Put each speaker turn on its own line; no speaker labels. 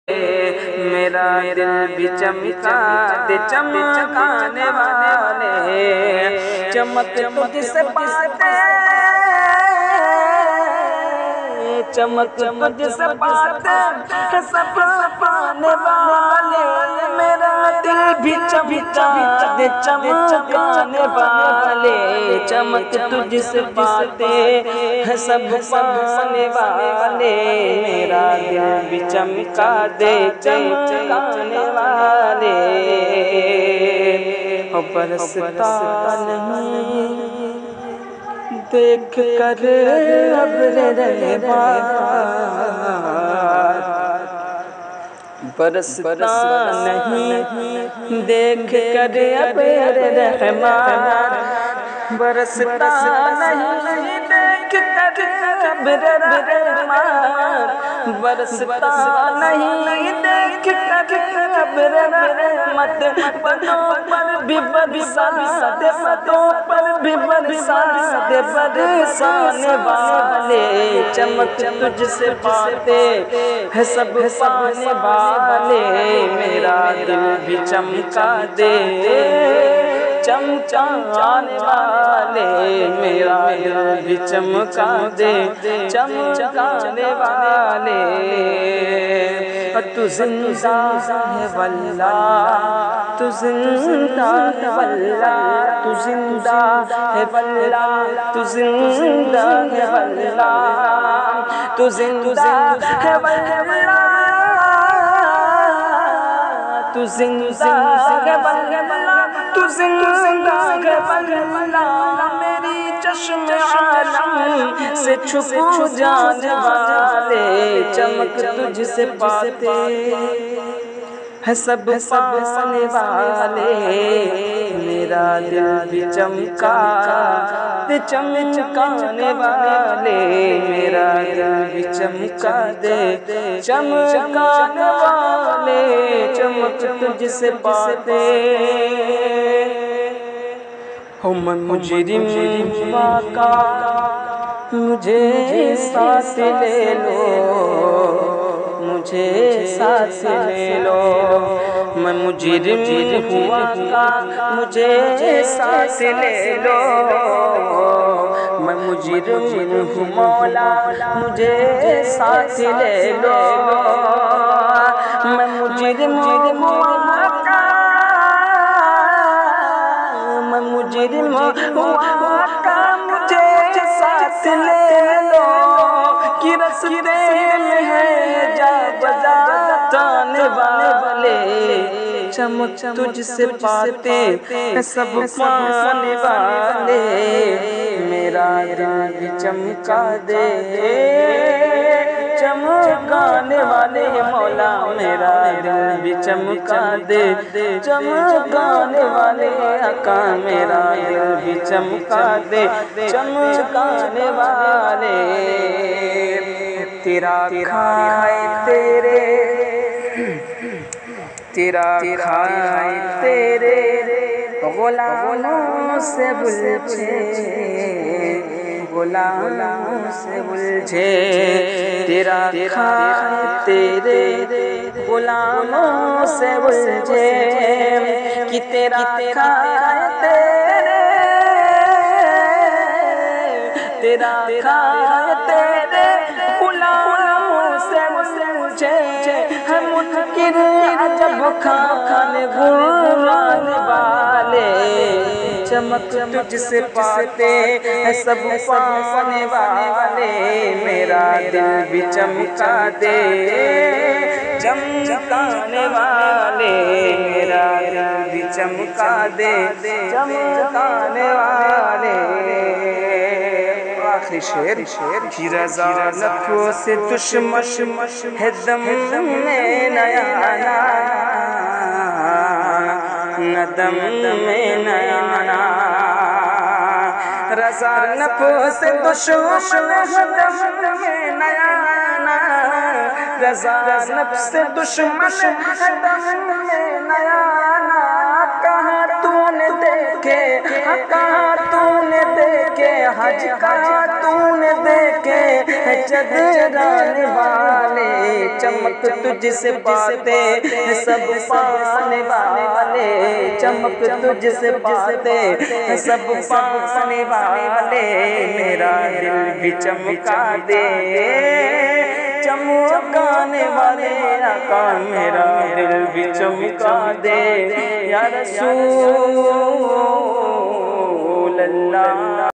میرا دل بھی چمکا دے چمکانے والے، چمک تجھ سے پاتے چمک تجھ سے پاتے سب پانے والے، میرا دل بھی چمکا دے چمکانے والے، چمک تجھ سے پاتے ہیں سب پانے والے، میرا دل بھی چمکا دے چمکانے والے، برستا نہیں دیکھ کر ابر رحمت، برستا نہیں دیکھ کر ابر رحمت، برستا نہیں دیکھ کر ابر رحمت، برستا نہیں دیکھ کر ابر رحمت، پتوں پر بھی برسا دے، پتوں پر بھی برسا دے برسانے والے، چمک تجھ سے پاتے ہیں سب پانے والے، میرا دل بھی چمکا دے چمکانے والے، میرا دل بھی چمکا دے چمکانے والے، تو زندہ ہے واللہ تو زندہ ہے واللہ تو زندہ ہے واللہ تو زندہ ہے واللہ تو زندہ ہے واللہ تو زندہ ہے واللہ تو زندہ ہے واللہ، میری چشم عالم سے چھپ جانے والے، چمک تجھ سے پاتے ہیں سب پانے والے، میرا دل بھی چمکا دے چمکانے والے، میرا دل بھی چمکا دے چمکانے والے، چمک تجھ سے پاتے ہوں میں مجرم آقا مجھے ساتھ لے لو، مجھے ساتھ لے لو، میں مجرم ہوں آقا مجھے ساتھ لے لو، میں مجرم ہوں مولا مجھے ساتھ لے لو، میں مجرم ہوں آقا میں مجرم ہوں آقا مجھے ساتھ لے لو، کہ رستے میں ہے جا بجا جانے والے، چمک تجھ سے پاتے ہیں سب پانے والے، میرا دل بھی چمکا دے چمکانے والے، مولا میرا دل بھی چمکا دے چمکانے والے، آقا میرا دل بھی چمکا دے چمکانے والے، تیرا کھائے تیرے غلاموں سے بلجھے، غلاموں سے بلجھے، تیرا کھائے تیرے غلاموں سے بلجھے، کہ تیرا کھائے تیرا کھائے تیرے غلاموں سے بلجھے، ہے منکر عجب کھانے گھرانے والے، چمک تجھ سے پاتے ہیں سب پانے والے، میرا دل بھی چمکا دے چمکانے والے، میرا دل بھی چمکا دے چمکانے والے، آخری شعر کی رضا لفظوں سے دشمن ہے دم میں نیا ندم میں نیا، رضا نفس سے دشمن ہے دم میں نیا، رضا نفس سے دشمن ہے دم میں نیا، کہاں تو نے دیکھے، آقا تو نے دیکھے، حج کا تو نے دیکھے، چدران والے چمک تجھ سے پاتے سب پانے والے، چمک تجھ سے پاتے سب پانے والے، میرا دل بھی چمکا دے چمکانے والے آقا، میرا دل بھی چمکا دے یا رسول اللہ۔